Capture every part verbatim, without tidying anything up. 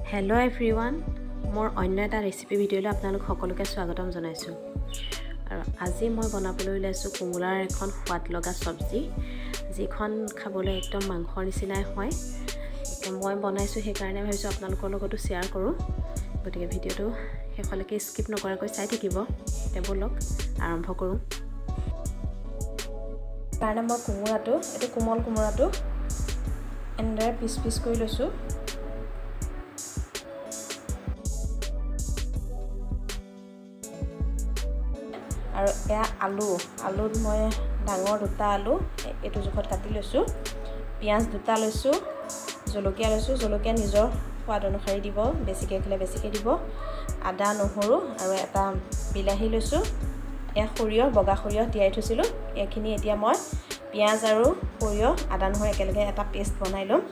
hello everyone मोर अन्य এটা recipe ভিডিঅ'লৈ আপোনালোক সকলোকে স্বাগতম জনাইছো আৰু আজি মই বনাবলৈ ওলাইছো কোমোৰাৰ এখন সোৱাদ লগা সবজি যিখন খাবলৈ একদম মাংসৰ নিচিনাই হয় তো মই বনাইছো সেই কাৰণে ভাবিছো আপোনালোকৰ লগতো শেয়াৰ কৰো গতিকে ভিডিঅ'টো শেষলৈকে স্কিপ নকৰাকৈ চাই থাকিব তেবলক আৰম্ভ কৰো কাৰণে মই কোমোৰাটো এটো কোমল কোমোৰাটো এনেদৰে পিচ পিচ কৰি লৈছো আৰু এয়া আলু আলুত মই ডাঙৰ দুটা আলু এটো জোখত কাটি লৈছো পিয়াজ দুটা লৈছো জলকীয়া লৈছো জলকীয়া নিজৰ সোৱাদ অনুসৰি দিব বেছিকৈ খেলে বেছিকৈ দিব আদা নহৰু আৰু এটা বিলাহী লৈছো এয়া সৰিয়হ বগা সৰিয়হ তিয়াই থৈছিলো এখিনি এতিয়া মই পিয়াজ আৰু সৰিয়হ আদা নহৰু একেলগে এটা পেষ্ট বনাই লম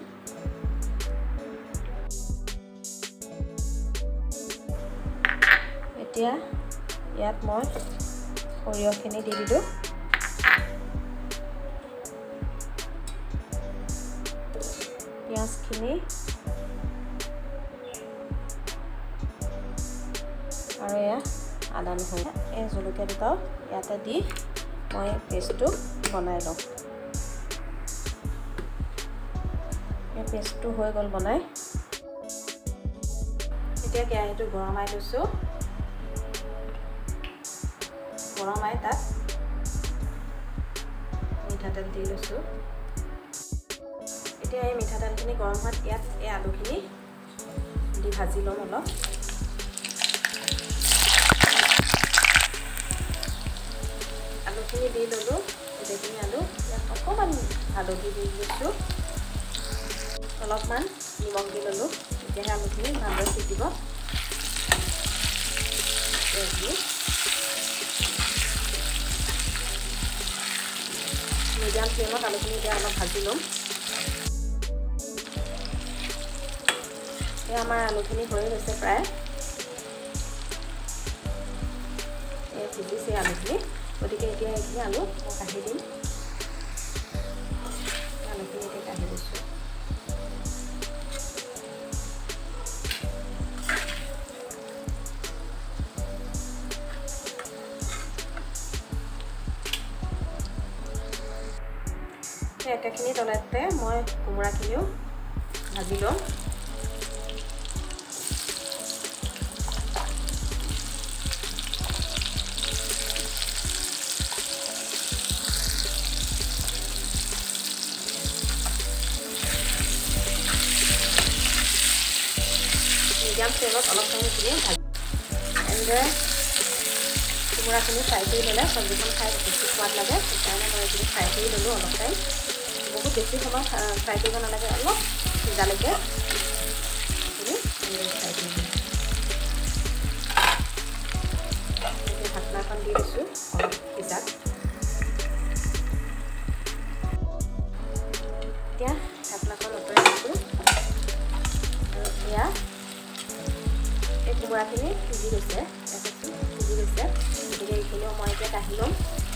এতিয়া ইয়াত মই সৰিয়হখিনি দি দিলো পিয়াজখিনি আৰু এয়া আদা নহৰু এই জলকীয়া দুটা ইয়াতে দি মই পেষ্টটো বনাই লওঁ এই পেষ্টটো হৈ গ'ল বনাই এতিয়া কেৰাহীটো গৰমাই লৈছো গৰমাই তাত মিঠাতেল দি লৈছো এতিয়া এই মিঠাতেলখিনি গৰম হোৱাত ইয়াত এই আলুখিনি দি ভাজি লম অলপ আলুখিনি দি ললো এইখিনি আলু ইয়াত অকণমান হালধি দি লৈছো অলপমান নিমখ দি ললো এতিয়া আলুখিনি ভালদৰে সিজিব মিডিয়াম ফ্লেমত আলুখিনি এতিয়া অলপ ভাজি ল'ম এতিয়া আমাৰ আলুখিনি হৈ গৈছে প্ৰায় এই সিজিছে আলুখিনি গতিকে এতিয়া এইখিনি আলু মই কাঢ়ি দিম আলুখিনি এতিয়া কাঢ়ি দিছোঁ একেখিনি তলতে মই কোমোৰাখিনিও ভাজি লম মিডিয়াম ফ্লেমত অলপ টাইমখিনি ভাজি এনেদৰে কোমোৰাখিনি ফ্ৰাই কৰি ল'লে চব্জিখন খাই বেছি সোৱাদ লাগে সেইকাৰণে মই এইখিনি ফ্ৰাই কৰি ল'লোঁ অলপ টাইম বহুত বেছি সময় ফ্ৰাই কৰিব নালাগে অলপ সিজালৈকে এইখিনি ফ্ৰাই কৰি দিম ঢাকনাখন দি দিছোঁ অলপ সিজাত এতিয়া ঢাকনাখন আঁতৰাই দিছোঁ আৰু এতিয়া এই কোমোৰাখিনি সিজি গৈছে সিজি গৈছে গতিকে এইখিনিও মই এতিয়া কাঢ়ি ল'ম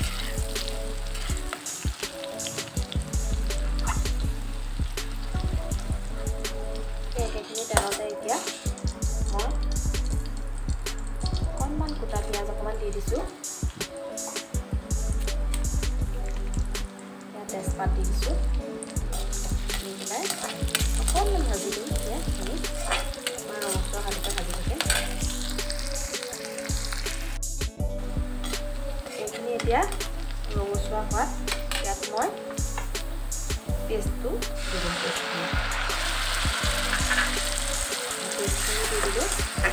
এইখিনি তেলতে এতিয়া মই অকণমান গোটা পিঁয়াজ অকণমান দি দিছোঁ ইয়াত তেজপাত দি দিছোঁ দি পেলাই অকণমান ভাজি দিম এতিয়া এইখিনি আমাৰ ৰঙচুৱা হালধি ভাজি থাকে এইখিনি এতিয়া ৰঙচুৱা হোৱাত ইয়াত মই পেষ্টটো দি দিম পেষ্টখিনি পেষ্টখিনি দি দিলোঁ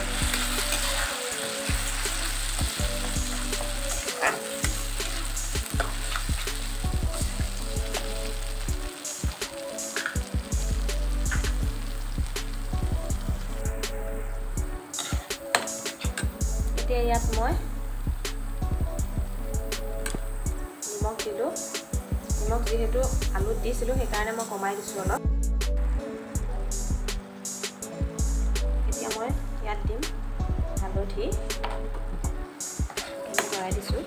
এতিয়া ইয়াত মই নিমখ দিলোঁ নিমখ যিহেতু আলুত দিছিলোঁ সেইকাৰণে মই কমাই দিছোঁ অলপ এতিয়া মই ইয়াত দিম হালধি লৰাই দিছোঁ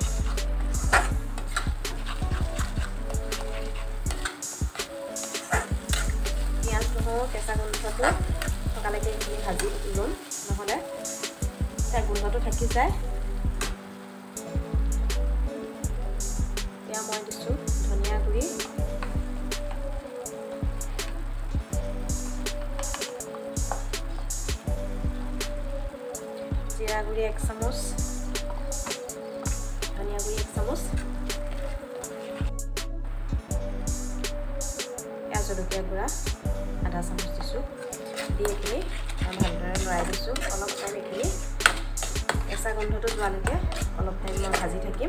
পিঁয়াজ নহৰু কেঁচা গোন্ধটো থকালৈকে এইখিনি ভাজি ভাজি ল'ম নহ'লে তাৰ গোন্ধটো থাকি যায় এতিয়া মই দিছোঁ ধনিয়া গুড়ি জিৰা গুড়ি এক চামুচ ধনিয়া গুড়ি এক চামুচ জলকীয়া গুড়া আধা চামুচ দিছোঁ দি এইখিনি ভালদৰে লৰাই দিছোঁ অলপ টাইম এইখিনি কেঁচা গোন্ধটো যোৱালৈকে অলপ টাইম মই ভাজি থাকিম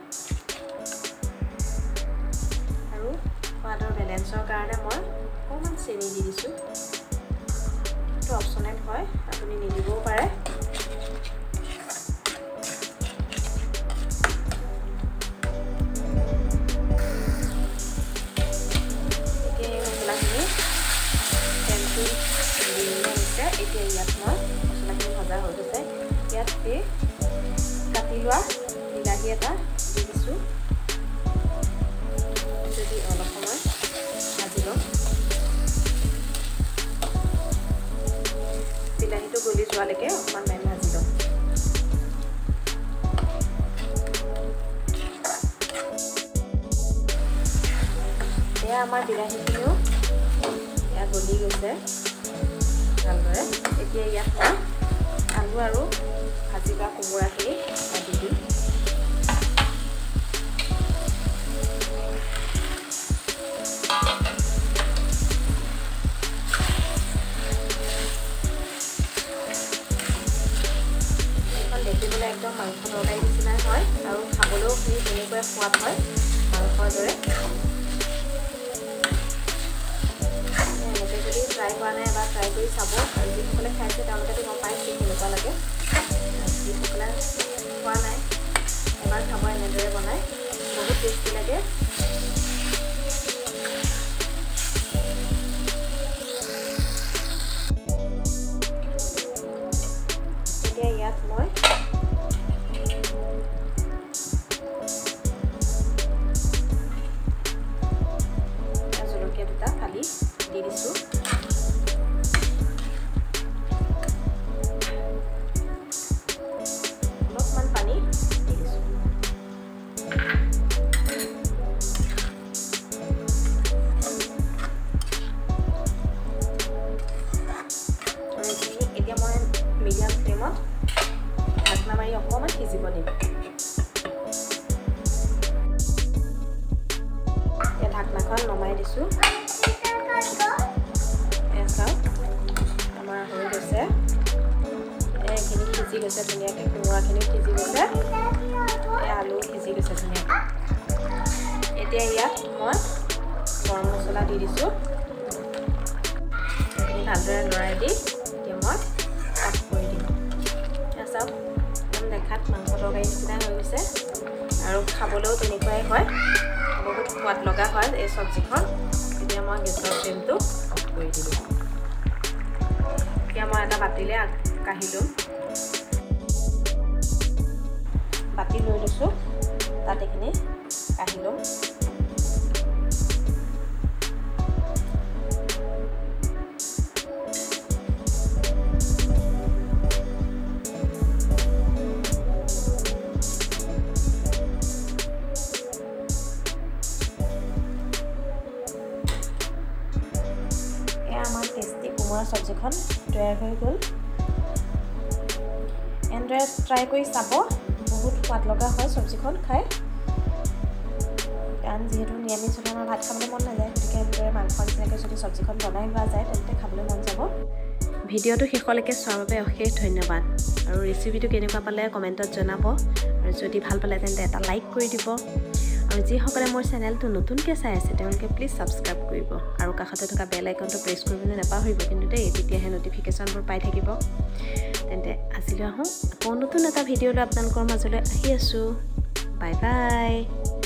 আৰু সোৱাদৰ বেলেঞ্চৰ কাৰণে মই অকণমান চেনি দি দিছোঁ এইটো অপশ্যনেল হয় আপুনি নিদিবও পাৰে এতিয়া ইয়াত মই মছলাখিনি ভজা হৈ গৈছে ইয়াত এই কাটি লোৱা বিলাহী এটা দি দিছোঁ যদি অলপ সময় ভাজি ল'ম বিলাহীটো গলি যোৱালৈকে অকণমান টাইম ভাজি ল'ম এয়া আমাৰ বিলাহীখিনিও এয়া গলি গৈছে ভালদৰে এতিয়া ইয়াত মই আলু আৰু ভাজি লোৱা কোমোৰাখিনি কাটি দিম এখন দেখিবলৈ একদম মাংস তৰকাৰী নিচিনাই হয় আৰু খাবলৈও সেই তেনেকুৱাই সোৱাদ হয় মাংসৰ দৰে ট্ৰাই কৰা নাই এবাৰ ট্ৰাই কৰি চাব আৰু যিসকলে খাইছে তেওঁলোকেতো গম পাইছে কেনেকুৱা লাগে যিসকলে খোৱা নাই এবাৰ খাব এনেদৰে বনাই বহুত টেষ্টি লাগে এতিয়া ইয়াত মই জলকীয়া দুটা ফালি দি দিছোঁ এতিয়া মই মিডিয়াম ফ্লেমত ঢাকনা মাৰি অকণমান সিজিব দিম এতিয়া ঢাকনাখন নমাই দিছোঁ এয়া চাওক আমাৰ হৈ গৈছে এইখিনি সিজি গৈছে ধুনীয়াকৈ কোমোৰাখিনিও সিজি গৈছে এই আলু সিজি গৈছে ধুনীয়াকৈ এতিয়া ইয়াত মই গৰম মছলা দি দিছোঁ এইখিনি ভালদৰে লৰাই দি এতিয়া মই অফ কৰি দিম এয়া চাওক একদম দেখাত মাংস তৰকাৰী নিচিনা হৈ গৈছে আৰু খাবলৈও তেনেকুৱাই হয় বহুত সোৱাদ লগা হয় এই চব্জিখন এতিয়া মই গেছৰ ফ্লেমটো অফ কৰি দিলোঁ এতিয়া মই এটা বাতিলে কাঢ়ি ল'ম বাতি লৈ লৈছোঁ তাত এইখিনি কাঢ়ি ল'ম আমাৰ টেষ্টি কোমোৰা চব্জিখন তৈয়াৰ হৈ গ'ল এনেদৰে ট্ৰাই কৰি চাব বহুত সোৱাদ লগা হয় চব্জিখন খাই কাৰণ যিহেতু নিৰামিষ ধৰণৰ ভাত খাবলৈ মন নাযায় গতিকে এনেদৰে মাংস নিচিনাকৈ যদি চব্জিখন বনাই লোৱা যায় তেন্তে খাবলৈ মন যাব ভিডিঅ'টো শেষলৈকে চোৱাৰ বাবে অশেষ ধন্যবাদ আৰু ৰেচিপিটো কেনেকুৱা পালে কমেণ্টত জনাব আৰু যদি ভাল পালে তেন্তে এটা লাইক কৰি দিব আৰু যিসকলে মোৰ চেনেলটো নতুনকৈ চাই আছে তেওঁলোকে প্লিজ ছাবস্ক্ৰাইব কৰিব আৰু কাষতে থকা বেল আইকনটো প্ৰেছ কৰিবলৈ নাপাহৰিব কিন্তু দেই তেতিয়াহে ন'টিফিকেশ্যনবোৰ পাই থাকিব তেন্তে আজিলৈ আহোঁ আকৌ নতুন এটা ভিডিঅ' লৈ আপোনালোকৰ মাজলৈ আহি আছোঁ বাই বাই